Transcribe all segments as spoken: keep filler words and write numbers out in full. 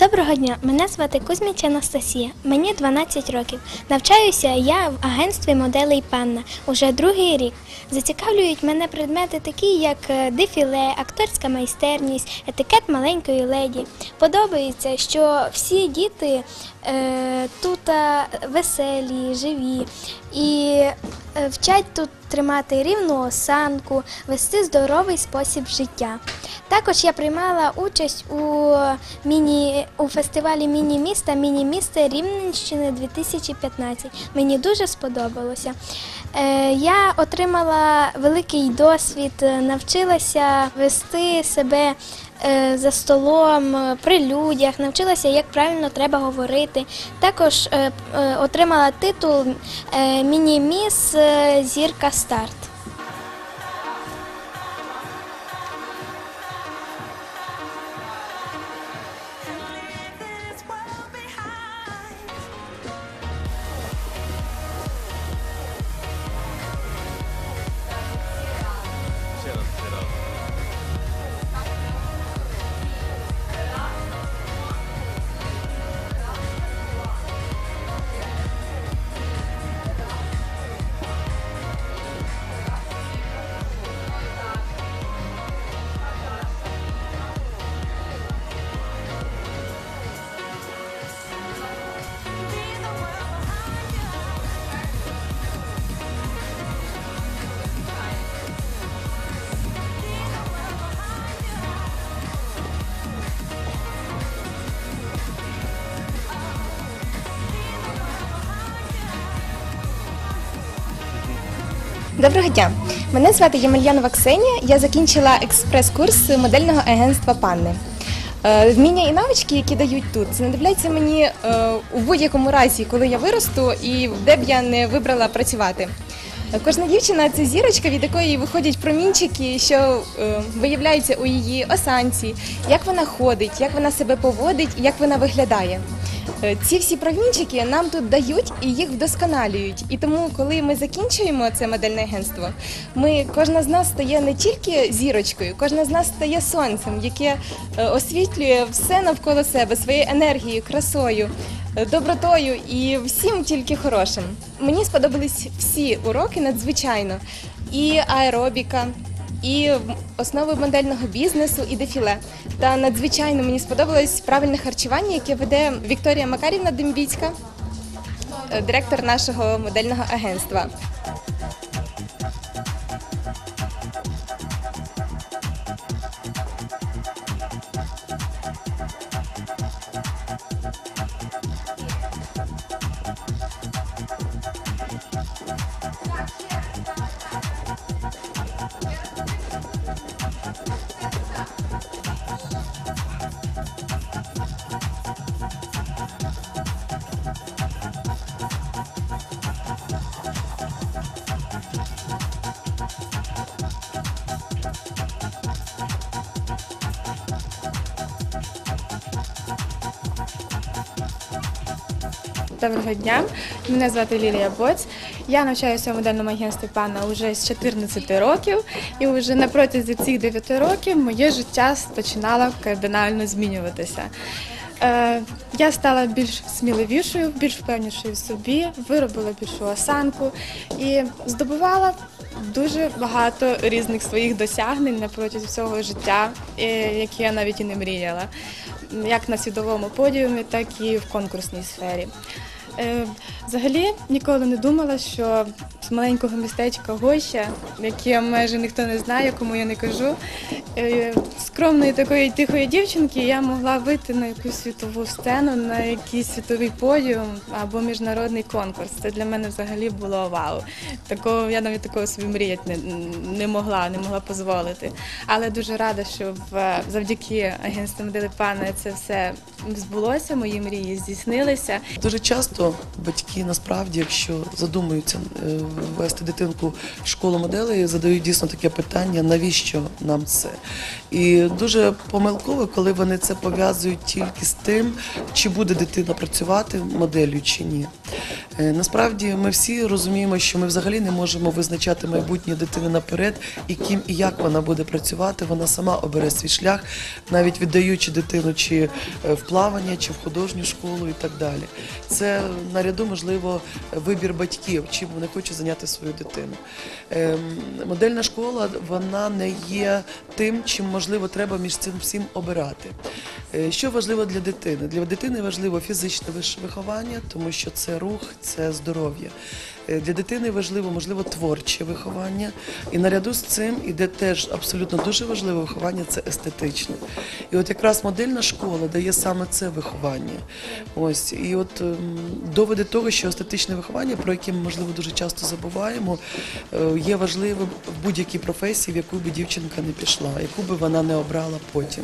Доброго дня, мене звати Кузьміч Анастасія, мені дванадцять років. Навчаюся я в агентстві моделей «Панна» уже другий рік. Зацікавлюють мене предмети такі, як дефіле, акторська майстерність, етикет маленької леді. Подобається, що всі діти е, тут веселі, живі і вчать тут тримати рівну осанку, вести здоровий спосіб життя. Також я приймала участь у, міні, у фестивалі міні-міста «Міні-місто Рівненщини дві тисячі п'ятнадцять». Мені дуже сподобалося. Е, я отримала великий досвід, навчилася вести себе е, за столом, при людях, навчилася, як правильно треба говорити. Також е, е, отримала титул е, «Міні-міс Зірка Старт». Доброго дня! Мене звати Ємельянова Ксенія, я закінчила експрес-курс модельного агентства «Панни». Вміння і навички, які дають тут, знадобляться мені у будь-якому разі, коли я виросту і де б я не вибрала працювати. Кожна дівчина – це зірочка, від якої виходять промінчики, що виявляються у її осанці, як вона ходить, як вона себе поводить і як вона виглядає. Ці всі промінчики нам тут дають і їх вдосконалюють. І тому, коли ми закінчуємо це модельне агентство, ми, кожна з нас стає не тільки зірочкою, кожна з нас стає сонцем, яке освітлює все навколо себе своєю енергією, красою, добротою і всім тільки хорошим. Мені сподобались всі уроки надзвичайно. І аеробіка, і основи модельного бізнесу, і дефіле. Та надзвичайно мені сподобалось правильне харчування, яке веде Вікторія Макарівна Дембіцька, директор нашого модельного агентства. Доброго дня, мене звати Лілія Боць. Я навчаюся в модельному агентстві «Панна» вже з чотирнадцяти років, і вже на протязі цих дев'яти років моє життя починало кардинально змінюватися. Я стала більш сміливішою, більш впевнішою в собі, виробила більшу осанку і здобувала дуже багато різних своїх досягнень на протязі всього життя, які я навіть і не мріяла, як на світовому подіумі, так і в конкурсній сфері. Взагалі ніколи не думала, що з маленького містечка Гоща, яке майже ніхто не знає, кому я не кажу, скромної такої тихої дівчинки я могла вийти на якусь світову сцену, на якийсь світовий подіум або міжнародний конкурс. Це для мене взагалі було вау. Такого, я навіть такого собі мріяти не, не могла, не могла дозволити. Але дуже рада, що в, завдяки агентству моделей «Панна» це все збулося, мої мрії здійснилися. Дуже часто батьки насправді, якщо задумуються ввести дитинку в школу моделей, задають дійсно таке питання, навіщо нам це? І дуже помилково, коли вони це пов'язують тільки з тим, чи буде дитина працювати моделлю чи ні. Е, Насправді ми всі розуміємо, що ми взагалі не можемо визначати майбутнє дитини наперед, і ким і як вона буде працювати. Вона сама обере свій шлях, навіть віддаючи дитину чи е, в плавання, чи в художню школу і так далі. Це наряду, можливо, вибір батьків, чим вони хочуть зайняти свою дитину. Ем, Модельна школа, вона не є тим, чим, можливо, треба між цим всім обирати. Е, Що важливо для дитини? Для дитини важливо фізичне виховання, тому що це рух, це здоров'я. Е, Для дитини важливо, можливо, творче виховання. І наряду з цим іде теж абсолютно дуже важливе виховання – це естетичне. І от якраз модельна школа дає саме це виховання. Ось. І от ем, доводи того, що естетичне виховання, про яке ми, можливо, дуже часто забуваємо, е, є важливим в будь-якій професії, в яку би дівчинка не пішла, яку би вона не обрала потім.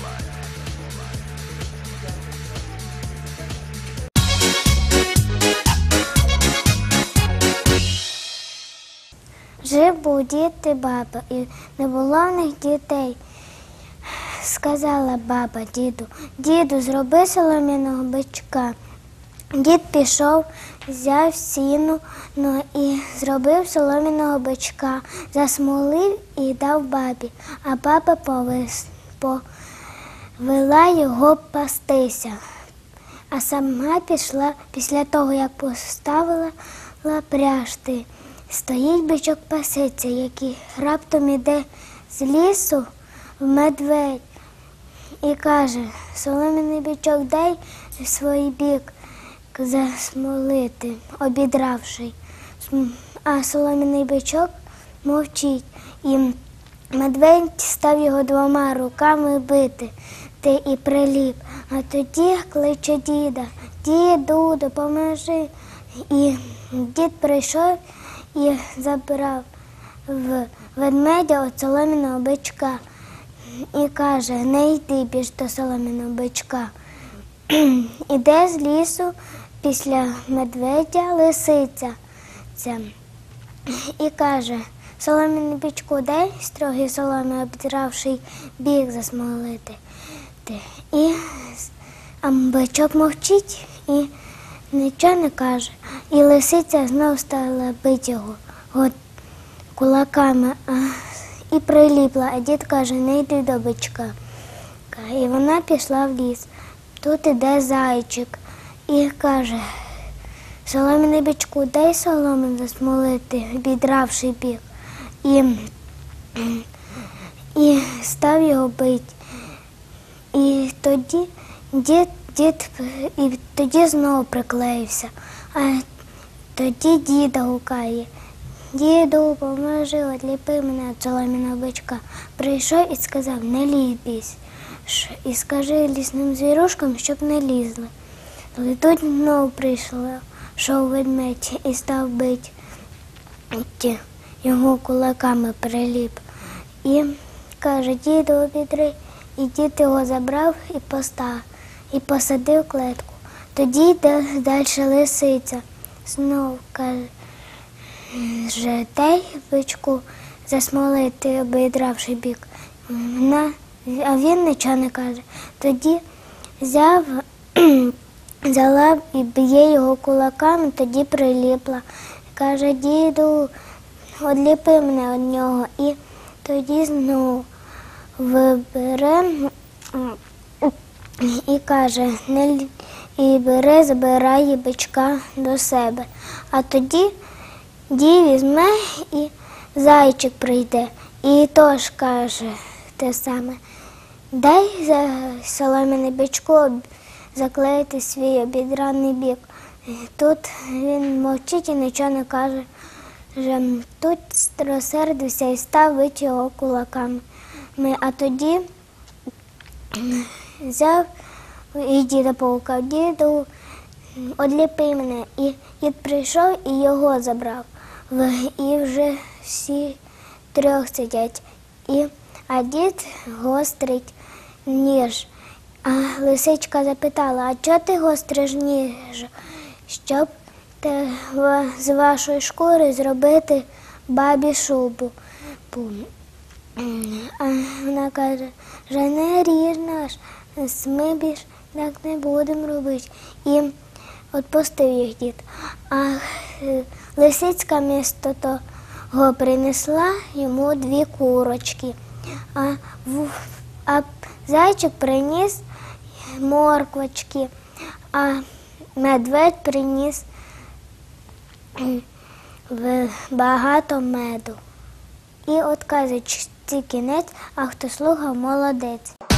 Жив був дід і баба, і не було в них дітей. Сказала баба діду: діду, зроби солом'яного бичка. Дід пішов, взяв сіну, ну і зробив солом'яного бичка, засмолив і дав бабі, а баба повис, повела його пастися. А сама пішла після того, як поставила пряжти. Стоїть бичок паситься, який раптом іде з лісу в медведь і каже: солом'яний бичок, дай в свій бік засмолити, обідравши. А солом'яний бичок мовчить, і медведь став його двома руками бити, ти і приліп. А тоді кличе діда: діду, допоможи. І дід прийшов і забрав в ведмедя от солом'яного бичка і каже: не йди більш до солом'яного бичка. Іде з лісу після медведя лисиця ця, і каже: солом'яний бичку, дай строгий соломи обдравший бік засмолити. І а бичок мовчить і нічого не каже. І лисиця знов стала бити його от, кулаками а, і приліпла. А дід каже: не йди до бичка. І вона пішла в ліс. Тут іде зайчик і каже: солом'яний бичку, дай соломи засмолити, обідравши бік. І, і став його бити. І тоді дід Дід і тоді знову приклеївся, а тоді діда гукає: діду, поможи, отліпи мене від солом'яного бичка. Прийшов і сказав: не лізь, і скажи лісним звірушкам, щоб не лізли. Але тут знову прийшов шов ведмедь і став бити, його кулаками приліп. І каже: діду, обідри. І дід його забрав і поставив. І посадив в клетку. Тоді йде далі лисиця. Знов каже: дай бичку засмолити, обідравши бік. Вона, а він нічого не каже. Тоді взяв, взяла і б'є його кулаками, тоді приліпла. Каже: діду, одліпи мене від нього. І тоді знову вибере і каже: не і бере, забирає бичка до себе. А тоді дід візьме і зайчик прийде. І теж каже те саме: дай солом'яний бичку заклеїти свій обідраний бік. Тут він мовчить і нічого не каже. Тут розсердився і став бити його кулаками. А тоді взяв і діда погукав: діду, одліпи мене. І дід прийшов і його забрав. І вже всі трьох сидять. І, а дід гострить ніж. А лисичка запитала: а чого ти гостриш ніж? Щоб те, з вашої шкури зробити бабі шубу. А вона каже: вже не ріж наш, ми більш так не будемо робити. І відпустив їх дід. А е, лисицька місто того принесла йому дві курочки. А, в- а зайчик приніс морквочки, а медведь приніс м, в- багато меду. І от казочці кінець, а хто слухав, молодець.